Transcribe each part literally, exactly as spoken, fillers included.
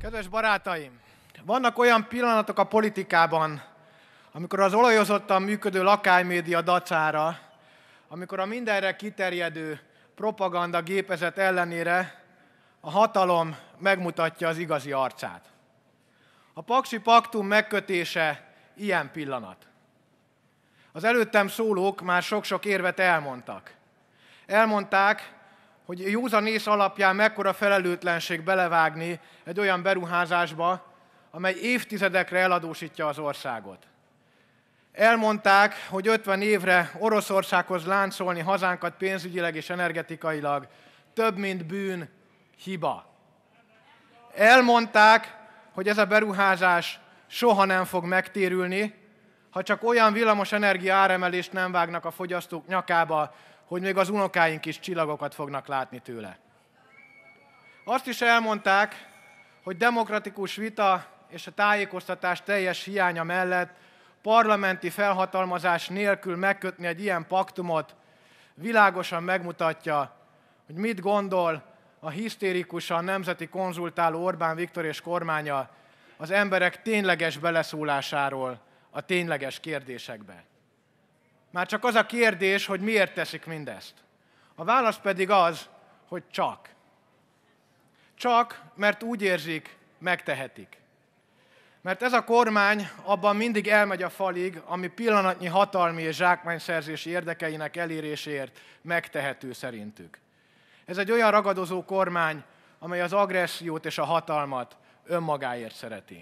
Kedves barátaim! Vannak olyan pillanatok a politikában, amikor az olajozottan működő lakánymédia dacára, amikor a mindenre kiterjedő propaganda gépezet ellenére a hatalom megmutatja az igazi arcát. A Paksi Paktum megkötése ilyen pillanat. Az előttem szólók már sok-sok érvet elmondtak. Elmondták, hogy józan ész alapján mekkora felelőtlenség belevágni egy olyan beruházásba, amely évtizedekre eladósítja az országot. Elmondták, hogy ötven évre Oroszországhoz láncolni hazánkat pénzügyileg és energetikailag több, mint bűn, hiba. Elmondták, hogy ez a beruházás soha nem fog megtérülni, ha csak olyan villamosenergia áremelést nem vágnak a fogyasztók nyakába, hogy még az unokáink is csillagokat fognak látni tőle. Azt is elmondták, hogy demokratikus vita és a tájékoztatás teljes hiánya mellett parlamenti felhatalmazás nélkül megkötni egy ilyen paktumot világosan megmutatja, hogy mit gondol a hisztérikusan nemzeti konzultáló Orbán Viktor és kormánya az emberek tényleges beleszólásáról a tényleges kérdésekbe. Már csak az a kérdés, hogy miért teszik mindezt. A válasz pedig az, hogy csak. Csak, mert úgy érzik, megtehetik. Mert ez a kormány abban mindig elmegy a falig, ami pillanatnyi hatalmi és zsákmányszerzési érdekeinek eléréséért megtehető szerintük. Ez egy olyan ragadozó kormány, amely az agressziót és a hatalmat önmagáért szereti.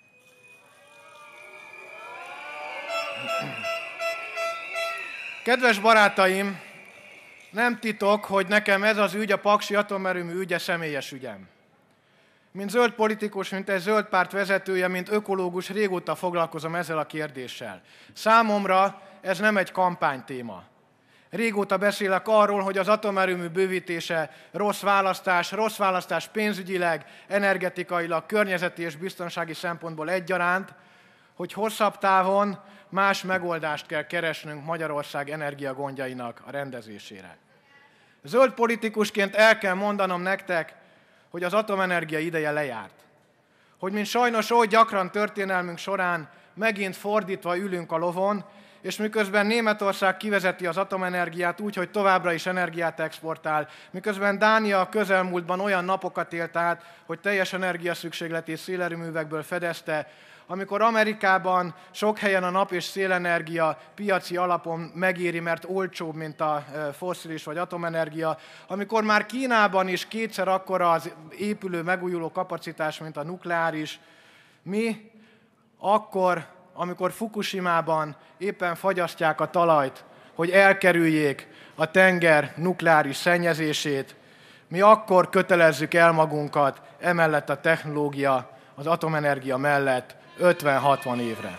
Kedves barátaim, nem titok, hogy nekem ez az ügy, a Paksi atomerőmű ügye személyes ügyem. Mint zöld politikus, mint egy zöld párt vezetője, mint ökológus régóta foglalkozom ezzel a kérdéssel. Számomra ez nem egy kampánytéma. Régóta beszélek arról, hogy az atomerőmű bővítése rossz választás, rossz választás pénzügyileg, energetikailag, környezeti és biztonsági szempontból egyaránt, hogy hosszabb távon más megoldást kell keresnünk Magyarország energiagondjainak a rendezésére. Zöld politikusként el kell mondanom nektek, hogy az atomenergia ideje lejárt. Hogy mint sajnos oly gyakran történelmünk során megint fordítva ülünk a lovon, és miközben Németország kivezeti az atomenergiát úgy, hogy továbbra is energiát exportál, miközben Dánia a közelmúltban olyan napokat élt át, hogy teljes energiaszükségletét szélerőművekből fedezte, amikor Amerikában sok helyen a nap- és szélenergia piaci alapon megéri, mert olcsóbb, mint a fosszilis vagy atomenergia, amikor már Kínában is kétszer akkora az épülő megújuló kapacitás, mint a nukleáris, mi akkor, amikor Fukushimában éppen fagyasztják a talajt, hogy elkerüljék a tenger nukleáris szennyezését, mi akkor kötelezzük el magunkat emellett a technológia, az atomenergia mellett ötven-hatvan évre.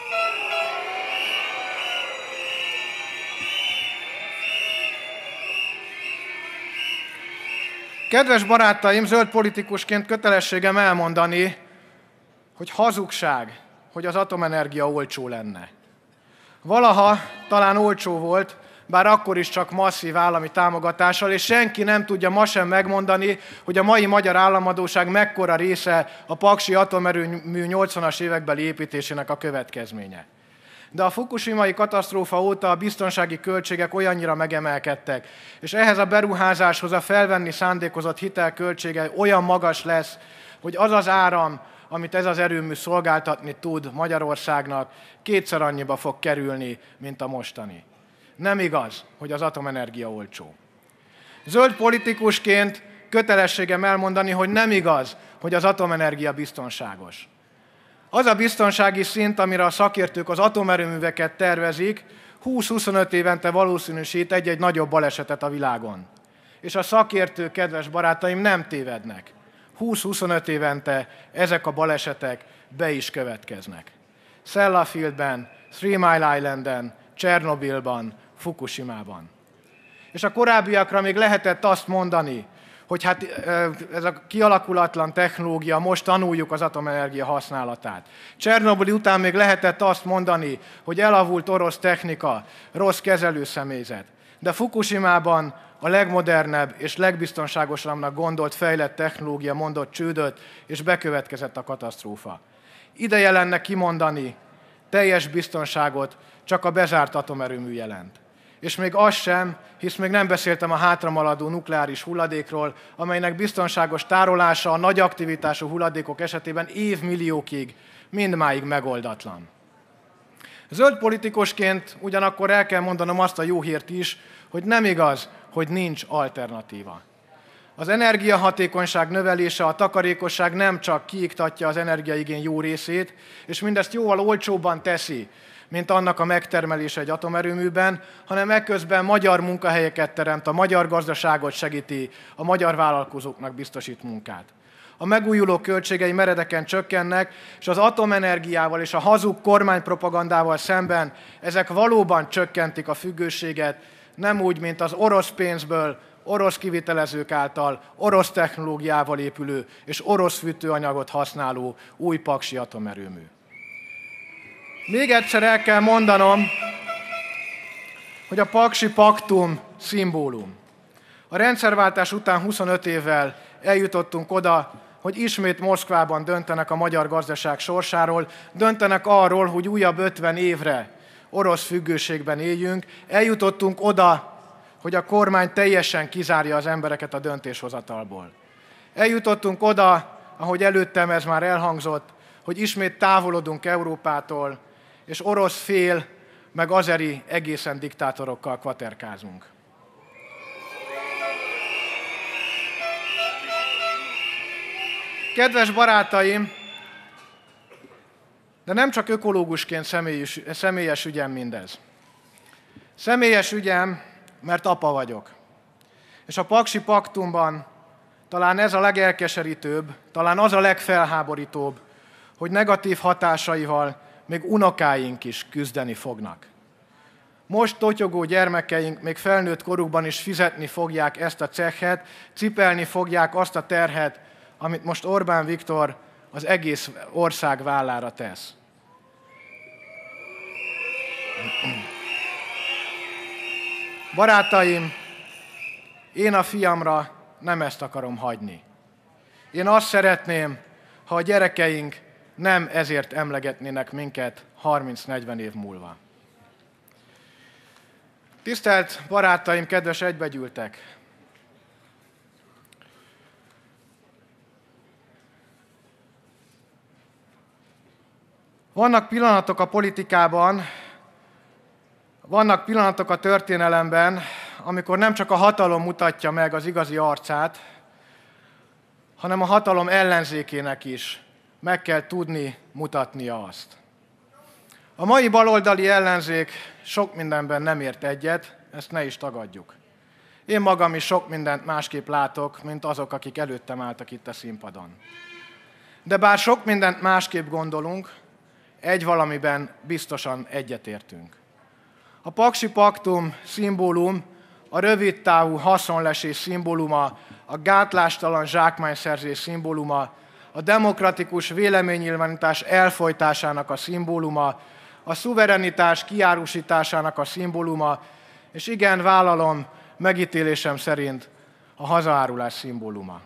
Kedves barátaim, zöld politikusként kötelességem elmondani, hogy hazugság, hogy az atomenergia olcsó lenne. Valaha talán olcsó volt, bár akkor is csak masszív állami támogatással, és senki nem tudja ma sem megmondani, hogy a mai magyar államadósság mekkora része a Paksi atomerőmű nyolcvanas évekbeli építésének a következménye. De a fukushimai katasztrófa óta a biztonsági költségek olyannyira megemelkedtek, és ehhez a beruházáshoz a felvenni szándékozott hitelköltsége olyan magas lesz, hogy az az áram, amit ez az erőmű szolgáltatni tud Magyarországnak, kétszer annyiba fog kerülni, mint a mostani. Nem igaz, hogy az atomenergia olcsó. Zöld politikusként kötelességem elmondani, hogy nem igaz, hogy az atomenergia biztonságos. Az a biztonsági szint, amire a szakértők az atomerőműveket tervezik, húsz-huszonöt évente valószínűsít egy-egy nagyobb balesetet a világon. És a szakértők, kedves barátaim, nem tévednek. húsz-huszonöt évente ezek a balesetek be is következnek. Sellafieldben, Three Mile Islanden, Csernobilban, Fukushimában. És a korábbiakra még lehetett azt mondani, hogy hát ez a kialakulatlan technológia, most tanuljuk az atomenergia használatát. Csernobil után még lehetett azt mondani, hogy elavult orosz technika, rossz kezelőszemélyzet. De Fukushimában a legmodernebb és legbiztonságosabbnak gondolt fejlett technológia mondott csődöt, és bekövetkezett a katasztrófa. Ideje lenne kimondani, teljes biztonságot csak a bezárt atomerőmű jelent. És még az sem, hisz még nem beszéltem a hátramaradó nukleáris hulladékról, amelynek biztonságos tárolása a nagy aktivitású hulladékok esetében évmilliókig mindmáig megoldatlan. Zöld politikusként ugyanakkor el kell mondanom azt a jó hírt is, hogy nem igaz, hogy nincs alternatíva. Az energiahatékonyság növelése, a takarékosság nem csak kiiktatja az energiaigény jó részét, és mindezt jóval olcsóbban teszi, mint annak a megtermelése egy atomerőműben, hanem ekközben magyar munkahelyeket teremt, a magyar gazdaságot segíti, a magyar vállalkozóknak biztosít munkát. A megújuló költségei meredeken csökkennek, és az atomenergiával és a hazug kormánypropagandával szemben ezek valóban csökkentik a függőséget, nem úgy, mint az orosz pénzből, orosz kivitelezők által, orosz technológiával épülő és orosz fűtőanyagot használó új paksi atomerőmű. Még egyszer el kell mondanom, hogy a Paksi Paktum szimbólum. A rendszerváltás után huszonöt évvel eljutottunk oda, hogy ismét Moszkvában döntenek a magyar gazdaság sorsáról, döntenek arról, hogy újabb ötven évre orosz függőségben éljünk. Eljutottunk oda, hogy a kormány teljesen kizárja az embereket a döntéshozatalból. Eljutottunk oda, ahogy előttem ez már elhangzott, hogy ismét távolodunk Európától, és orosz fél, meg azeri egészen diktátorokkal kvaterkázunk. Kedves barátaim, de nem csak ökológusként személyes, személyes ügyem mindez. Személyes ügyem, mert apa vagyok. És a Paksi Paktumban talán ez a legelkeserítőbb, talán az a legfelháborítóbb, hogy negatív hatásaival még unokáink is küzdeni fognak. Most totyogó gyermekeink még felnőtt korukban is fizetni fogják ezt a cechet, cipelni fogják azt a terhet, amit most Orbán Viktor az egész ország vállára tesz. Barátaim, én a fiamra nem ezt akarom hagyni. Én azt szeretném, ha a gyerekeink nem ezért emlegetnének minket harminc-negyven év múlva. Tisztelt barátaim, kedves egybegyűltek! Vannak pillanatok a politikában, vannak pillanatok a történelemben, amikor nem csak a hatalom mutatja meg az igazi arcát, hanem a hatalom ellenzékének is meg kell tudni mutatnia azt. A mai baloldali ellenzék sok mindenben nem ért egyet, ezt ne is tagadjuk. Én magam is sok mindent másképp látok, mint azok, akik előttem álltak itt a színpadon. De bár sok mindent másképp gondolunk, egy valamiben biztosan egyetértünk. A Paksi Paktum szimbólum, a rövidtávú haszonlesés szimbóluma, a gátlástalan zsákmányszerzés szimbóluma, a demokratikus véleménynyilvánítás elfojtásának a szimbóluma, a szuverenitás kiárusításának a szimbóluma, és igen, vállalom, megítélésem szerint a hazaárulás szimbóluma.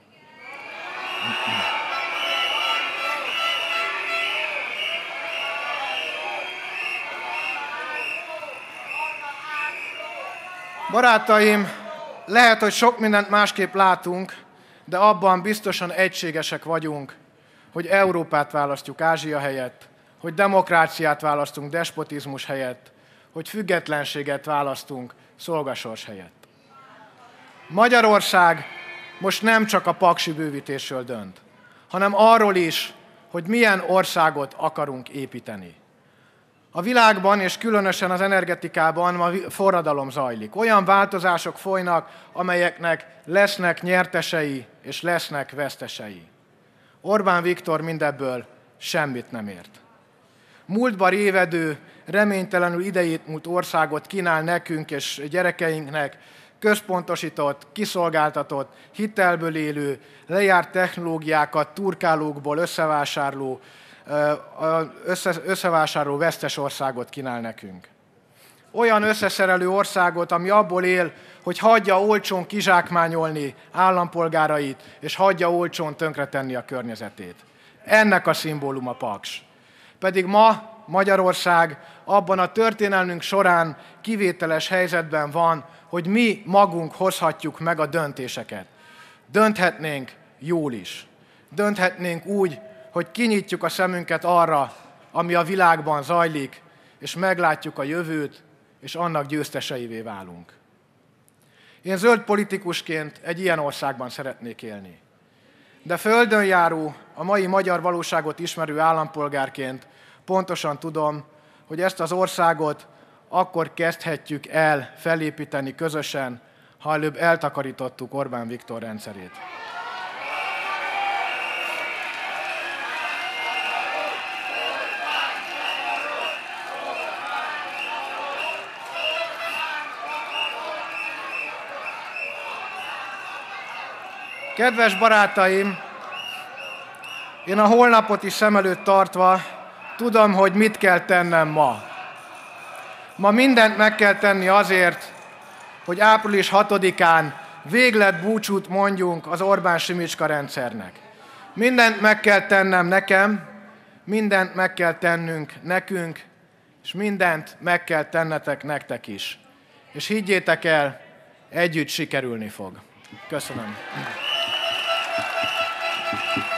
Barátaim, lehet, hogy sok mindent másképp látunk, de abban biztosan egységesek vagyunk, hogy Európát választjuk Ázsia helyett, hogy demokráciát választunk despotizmus helyett, hogy függetlenséget választunk szolgasors helyett. Magyarország most nem csak a paksi bővítésről dönt, hanem arról is, hogy milyen országot akarunk építeni. A világban, és különösen az energetikában ma forradalom zajlik. Olyan változások folynak, amelyeknek lesznek nyertesei és lesznek vesztesei. Orbán Viktor mindebből semmit nem ért. Múltba révedő, reménytelenül idejét múlt országot kínál nekünk és gyerekeinknek, központosított, kiszolgáltatott, hitelből élő, lejárt technológiákat turkálókból összevásárló, összevásárló vesztes országot kínál nekünk. olyan összeszerelő országot, ami abból él, hogy hagyja olcsón kizsákmányolni állampolgárait, és hagyja olcsón tönkretenni a környezetét. Ennek a szimbóluma Paks. Pedig ma Magyarország abban a történelmünk során kivételes helyzetben van, hogy mi magunk hozhatjuk meg a döntéseket. Dönthetnénk jól is. Dönthetnénk úgy, hogy kinyitjuk a szemünket arra, ami a világban zajlik, és meglátjuk a jövőt, és annak győzteseivé válunk. Én zöld politikusként egy ilyen országban szeretnék élni. De földön járó, a mai magyar valóságot ismerő állampolgárként pontosan tudom, hogy ezt az országot akkor kezdhetjük el felépíteni közösen, ha előbb eltakarítottuk Orbán Viktor rendszerét. Kedves barátaim, én a holnapot is szem előtt tartva tudom, hogy mit kell tennem ma. Ma mindent meg kell tenni azért, hogy április hatodikán véglet búcsút mondjunk az Orbán-Simicska rendszernek. Mindent meg kell tennem nekem, mindent meg kell tennünk nekünk, és mindent meg kell tennetek nektek is. És higgyétek el, együtt sikerülni fog. Köszönöm. Thank you.